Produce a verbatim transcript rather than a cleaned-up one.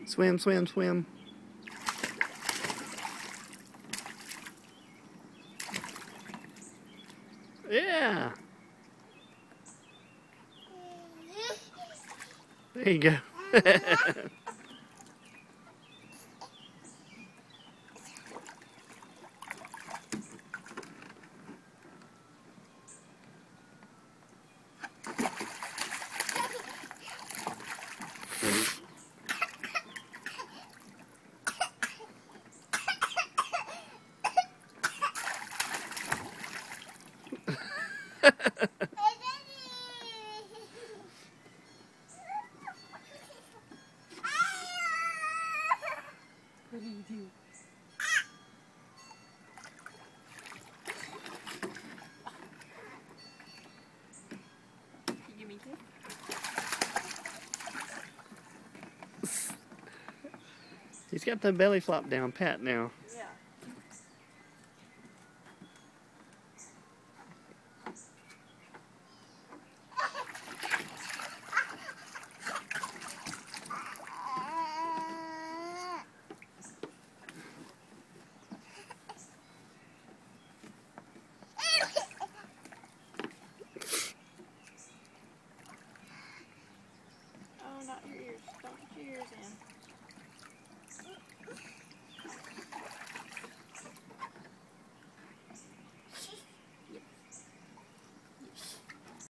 Swim, swim, swim. Yeah. There you go. What do you do? Can you give me this? He's got the belly flop down pat now.